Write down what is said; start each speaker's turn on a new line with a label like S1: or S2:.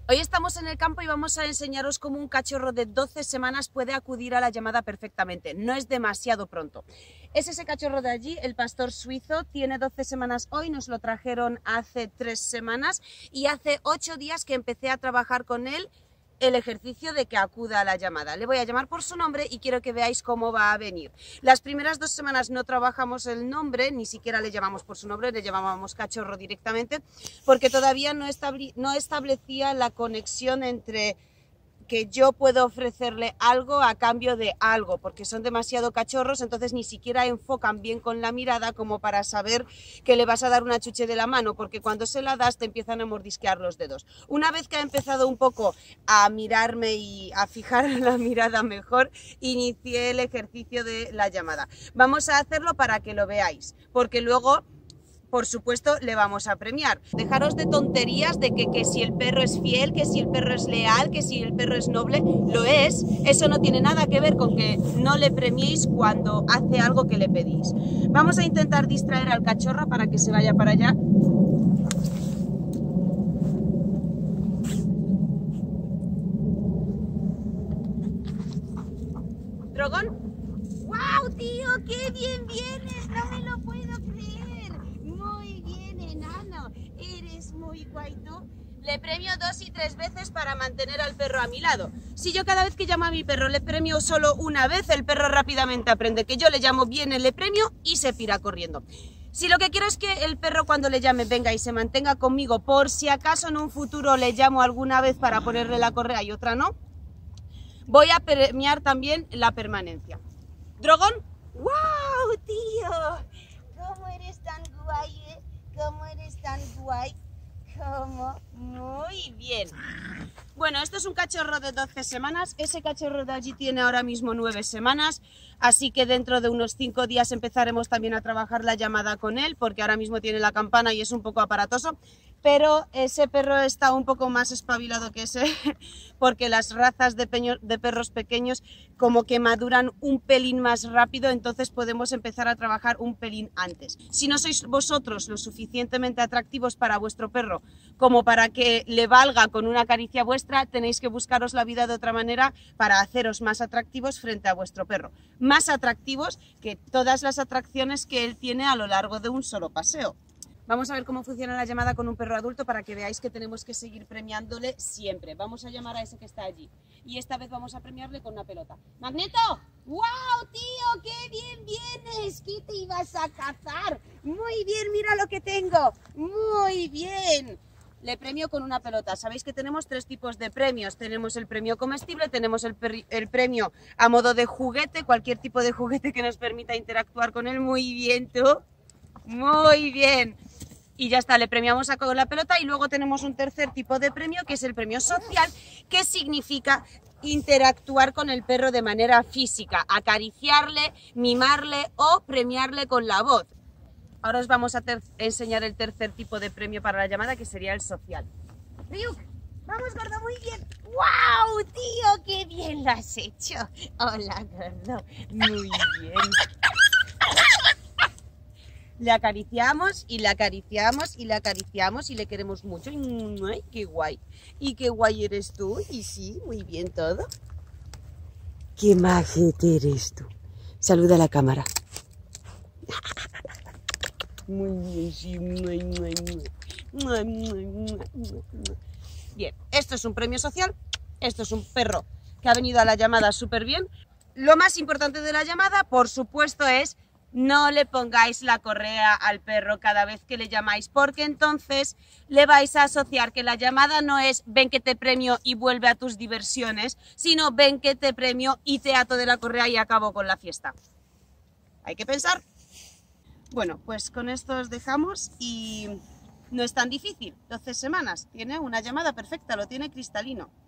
S1: Hoy estamos en el campo y vamos a enseñaros cómo un cachorro de 12 semanas puede acudir a la llamada perfectamente. No es demasiado pronto. Es ese cachorro de allí, el pastor suizo, tiene 12 semanas hoy, nos lo trajeron hace 3 semanas y hace 8 días que empecé a trabajar con él el ejercicio de que acuda a la llamada. Le voy a llamar por su nombre y quiero que veáis cómo va a venir. Las primeras 2 semanas no trabajamos el nombre, ni siquiera le llamamos por su nombre, le llamábamos cachorro directamente, porque todavía no establecía la conexión entre que yo puedo ofrecerle algo a cambio de algo, porque son demasiado cachorros, entonces ni siquiera enfocan bien con la mirada como para saber que le vas a dar una chuche de la mano, porque cuando se la das te empiezan a mordisquear los dedos. Una vez que ha empezado un poco a mirarme y a fijar la mirada mejor, inicié el ejercicio de la llamada. Vamos a hacerlo para que lo veáis, porque luego, por supuesto, le vamos a premiar. Dejaros de tonterías de que si el perro es fiel, que si el perro es leal, que si el perro es noble, lo es. Eso no tiene nada que ver con que no le premiéis cuando hace algo que le pedís. Vamos a intentar distraer al cachorro para que se vaya para allá. ¿Drogón? ¡Wow, tío! ¡Qué bien vienes! ¡No me lo puedo creer! Muy bien, enano. Eres muy guay tú. Le premio 2 y 3 veces para mantener al perro a mi lado. Si yo cada vez que llamo a mi perro le premio solo una vez, el perro rápidamente aprende que yo le llamo, viene, le premio y se pira corriendo. Si lo que quiero es que el perro cuando le llame venga y se mantenga conmigo, por si acaso en un futuro le llamo alguna vez para ponerle la correa y otra no, voy a premiar también la permanencia. ¿Drogón? ¡Wow, tío! ¿Cómo eres tan guay, eh? ¿Cómo eres tan guay? ¿Cómo? Muy bien. Bueno, esto es un cachorro de 12 semanas. Ese cachorro de allí tiene ahora mismo 9 semanas. Así que dentro de unos 5 días empezaremos también a trabajar la llamada con él, porque ahora mismo tiene la campana y es un poco aparatoso. Pero ese perro está un poco más espabilado que ese, porque las razas de perros pequeños como que maduran un pelín más rápido, entonces podemos empezar a trabajar un pelín antes. Si no sois vosotros lo suficientemente atractivos para vuestro perro como para que le valga con una caricia vuestra, tenéis que buscaros la vida de otra manera para haceros más atractivos frente a vuestro perro. Más atractivos que todas las atracciones que él tiene a lo largo de un solo paseo. Vamos a ver cómo funciona la llamada con un perro adulto para que veáis que tenemos que seguir premiándole siempre. Vamos a llamar a ese que está allí y esta vez vamos a premiarle con una pelota. ¡Magneto! ¡Wow, tío! ¡Qué bien vienes! ¿Qué te ibas a cazar? Muy bien, mira lo que tengo. Muy bien. Le premio con una pelota. Sabéis que tenemos 3 tipos de premios. Tenemos el premio comestible, tenemos el premio a modo de juguete, cualquier tipo de juguete que nos permita interactuar con él. Muy bien, tú. Muy bien. Y ya está, le premiamos con la pelota y luego tenemos un tercer tipo de premio que es el premio social, que significa interactuar con el perro de manera física, acariciarle, mimarle o premiarle con la voz. Ahora os vamos a enseñar el tercer tipo de premio para la llamada, que sería el social. Ryuk, vamos, gordo, muy bien. ¡Wow, tío! ¡Qué bien lo has hecho! Hola, gordo, muy bien. Le acariciamos y le acariciamos y le acariciamos y le queremos mucho. ¡Ay, qué guay! Y qué guay eres tú. Y sí, muy bien todo. ¡Qué majete eres tú! Saluda a la cámara. Muy bien, sí. Bien, esto es un premio social. Esto es un perro que ha venido a la llamada súper bien. Lo más importante de la llamada, por supuesto, es no le pongáis la correa al perro cada vez que le llamáis, porque entonces le vais a asociar que la llamada no es ven que te premio y vuelve a tus diversiones, sino ven que te premio y te ato de la correa y acabo con la fiesta. Hay que pensar. Bueno, pues con esto os dejamos y no es tan difícil. 12 semanas, tiene una llamada perfecta, lo tiene cristalino.